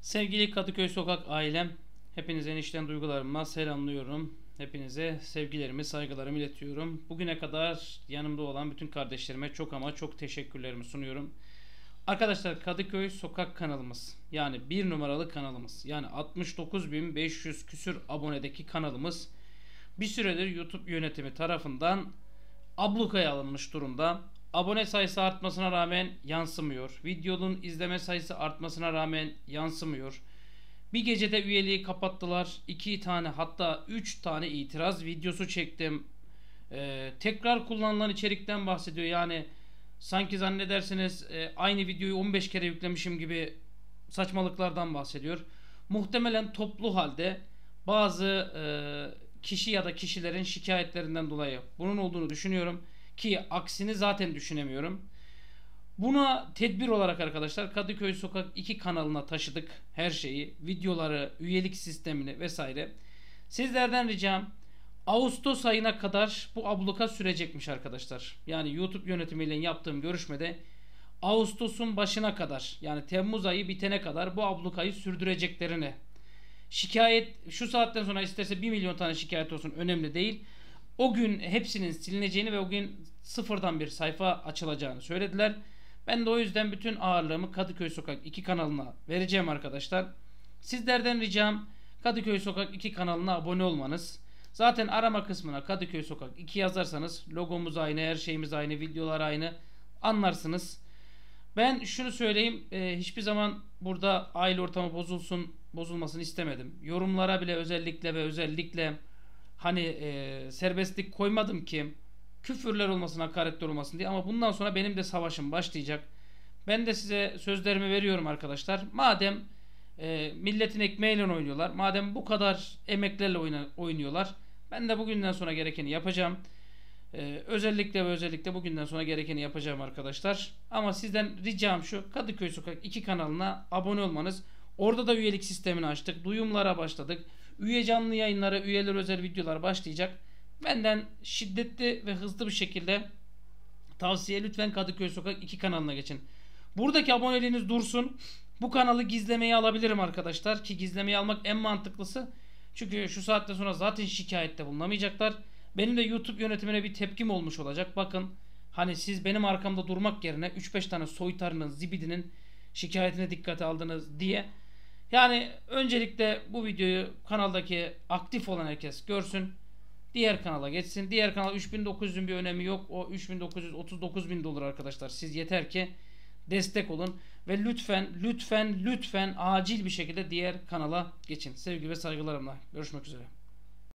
Sevgili Kadıköy Sokak ailem, hepinize enişten duygularımla selamlıyorum. Hepinize sevgilerimi, saygılarımı iletiyorum. Bugüne kadar yanımda olan bütün kardeşlerime çok ama çok teşekkürlerimi sunuyorum. Arkadaşlar, Kadıköy Sokak kanalımız, yani bir numaralı kanalımız, yani 69.500 küsür abonedeki kanalımız bir süredir YouTube yönetimi tarafından ablukaya alınmış durumda. Abone sayısı artmasına rağmen yansımıyor. Videonun izleme sayısı artmasına rağmen yansımıyor. Bir gecede üyeliği kapattılar. 2 tane, hatta 3 tane itiraz videosu çektim. Tekrar kullanılan içerikten bahsediyor. Yani sanki zannedersiniz aynı videoyu 15 kere yüklemişim gibi saçmalıklardan bahsediyor. Muhtemelen toplu halde bazı kişi ya da kişilerin şikayetlerinden dolayı bunun olduğunu düşünüyorum ki aksini zaten düşünemiyorum. Buna tedbir olarak arkadaşlar Kadıköy Sokak 2 kanalına taşıdık her şeyi, videoları, üyelik sistemini vesaire. Sizlerden ricam, Ağustos ayına kadar bu abluka sürecekmiş arkadaşlar. Yani YouTube yönetimiyle yaptığım görüşmede Ağustos'un başına kadar, yani Temmuz ayı bitene kadar bu ablukayı sürdüreceklerini, şikayet şu saatten sonra isterse 1 milyon tane şikayet olsun önemli değil, o gün hepsinin silineceğini ve o gün sıfırdan bir sayfa açılacağını söylediler. Ben de o yüzden bütün ağırlığımı Kadıköy Sokak 2 kanalına vereceğim arkadaşlar. Sizlerden ricam Kadıköy Sokak 2 kanalına abone olmanız. Zaten arama kısmına Kadıköy Sokak 2 yazarsanız logomuz aynı, her şeyimiz aynı, videolar aynı, anlarsınız. Ben şunu söyleyeyim, hiçbir zaman burada aile ortamı bozulmasını istemedim. Yorumlara bile özellikle hani serbestlik koymadım ki küfürler olmasın, hakaretler olmasın diye, ama bundan sonra benim de savaşım başlayacak. Ben de size sözlerimi veriyorum arkadaşlar. Madem milletin ekmeğiyle oynuyorlar, madem bu kadar emeklerle oynuyorlar, ben de bugünden sonra gerekeni yapacağım. Özellikle bugünden sonra gerekeni yapacağım arkadaşlar. Ama sizden ricam şu: Kadıköy Sokak 2 kanalına abone olmanız. Orada da üyelik sistemini açtık. Duyumlara başladık. Üye canlı yayınları, üyeler özel videolar başlayacak. Benden şiddetli ve hızlı bir şekilde tavsiye, lütfen Kadıköy Sokak 2 kanalına geçin. Buradaki aboneliğiniz dursun. Bu kanalı gizlemeye alabilirim arkadaşlar, ki gizlemeye almak en mantıklısı. Çünkü şu saatten sonra zaten şikayette bulunamayacaklar. Benim de YouTube yönetimine bir tepkim olmuş olacak. Bakın, hani siz benim arkamda durmak yerine 3-5 tane soytarının, zibidinin şikayetine dikkate aldınız diye. Yani öncelikle bu videoyu kanaldaki aktif olan herkes görsün. Diğer kanala geçsin. Diğer kanal 3900'ün bir önemi yok. O 3939.000 dolar arkadaşlar. Siz yeter ki destek olun ve lütfen acil bir şekilde diğer kanala geçin. Sevgi ve saygılarımla. Görüşmek üzere.